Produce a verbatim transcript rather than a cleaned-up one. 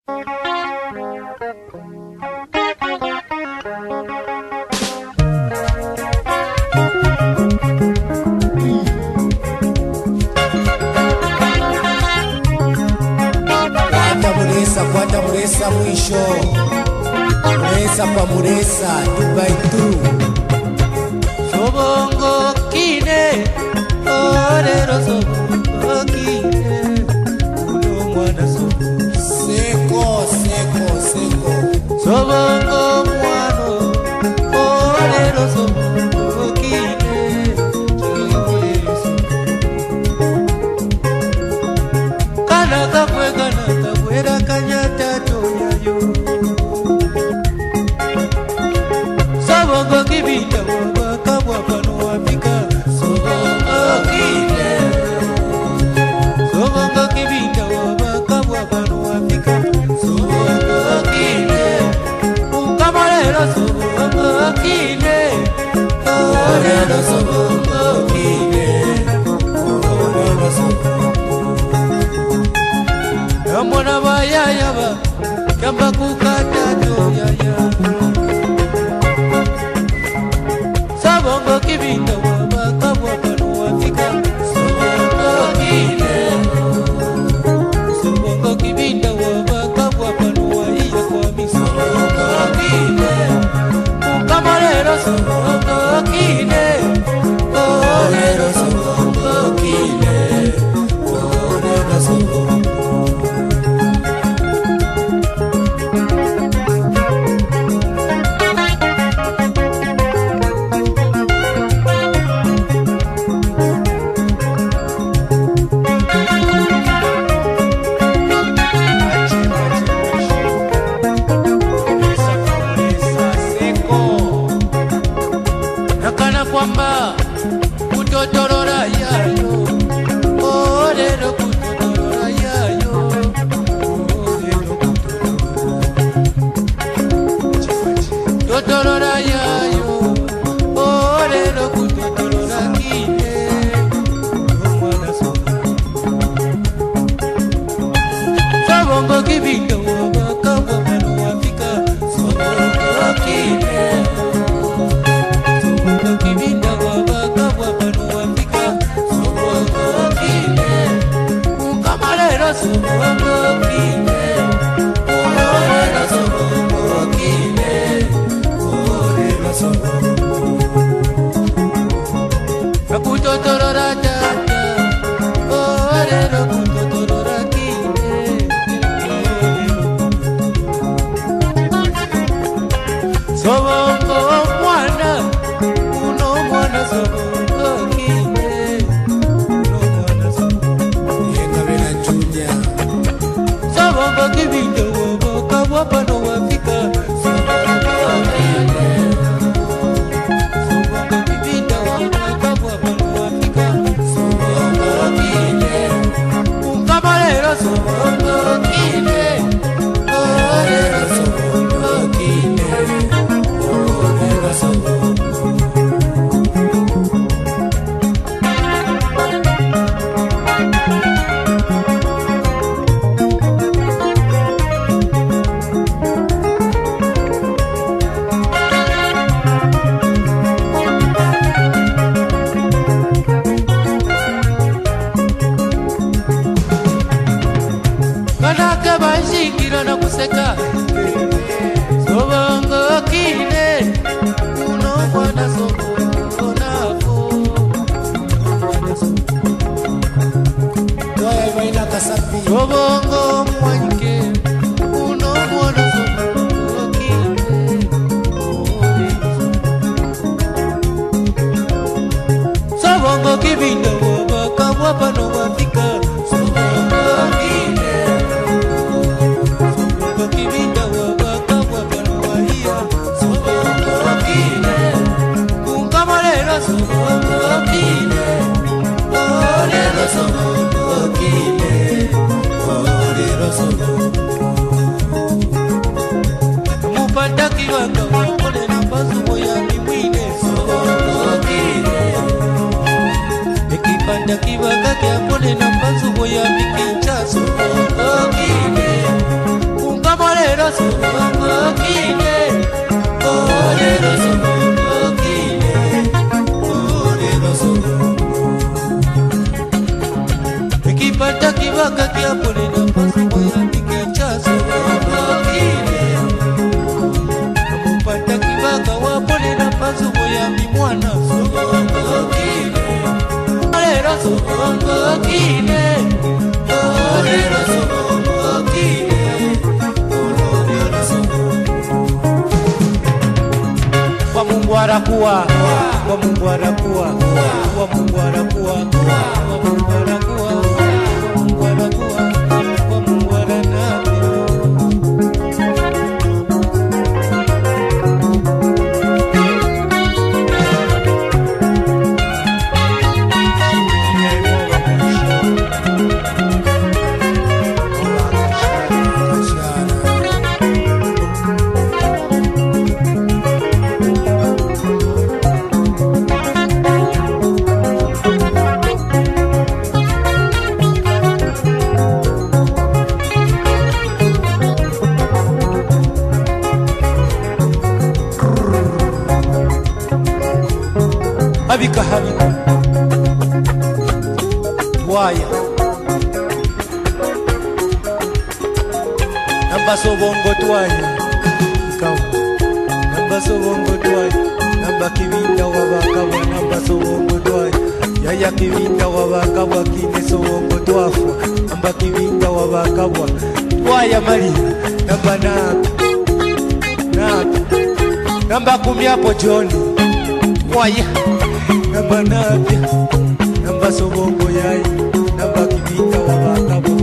Kwata muresa mwisho, muresa pa muresa two by two. Sobongo kine orero sobongo kine uno mwana sobongo seko seko seko sobongo mwano orero sobongo kine chiweso kana kakwe kana kakwera kanyata toyayo sobongo kibita wabaka wapano wafika sobongo kine sobongo kibita wabaka wapano wafika sobongo kine ukamalero sobongo kine orero sobongo kine orero sobongo amona bayaya ba kamba kukata toyaya sobongo kibinda wabaka wapano wafika sobongo kine sobongo kibinda wabaka wapano waiya kwa misongo kine ukamalero sobongo kine orero sobongo kine orero sobongo kwamba kutotorora yayo orero kutotorora yayo orero kutotorora yayo orero kutotorora kine omwana sobongo kibinda wabaka wapano wafika sobongo kine kibinda wabaka wapano wafika sobongo kine ukamalero sobongo kine orero sobongo kine orero sobongo akutotorora tata orero kutotorora kine sobongo mwana sobongo kine uno mwana sobongo yenga bela chunya sobongo kibinda wabaka wapano wafika sobongo kine sobongo kibinda wabaka wapano wafika sobongo kine ukamalero sobongo kine orero sobongo kine orero sobongo Kanaka bashingira na kuseka sobongo kine uno mwana sobongo nafo doya baina kasapi sobongo mwanike uno mwana sobongo kine sobongo kibinda wabaka wapano wafika sobongo kine kibinda wabaka wapano waiya sobongo kine ukamalero sobongo kine orero sobongo kine orero sobongo mupanda kiwanga wakone na bazumo ya mimwine sobongo kine ekipanda kiwanga kyakone na bazumo ya mikincha sobongo kine ya pole na paso moya mikicha sobongo kine Namupata kibaka wa pole na paso moya mimwana sobongo kine Olero sobongo kine Olero sobongo kine Olero sobongo Kwa Mungu arakuwa Kwa Mungu arakuwa Kwa Mungu arakuwa Kwa Mungu arakuwa Kwa Mungu arakuwa Kwa Mungu aranabi Habika habika Waya Namba sobongo twanya Ikawa Namba sobongo twanya Namba kibinda wabakabwa Namba sobongo twanya Yaya kibinda wabakabwa Kine sobongo twafwa Namba kibinda wabakabwa Waya Maria Namba naka Naka Namba kumiapo Johnny Waya Namba napya Namba sobongo yai Namba kibinda wabakabwa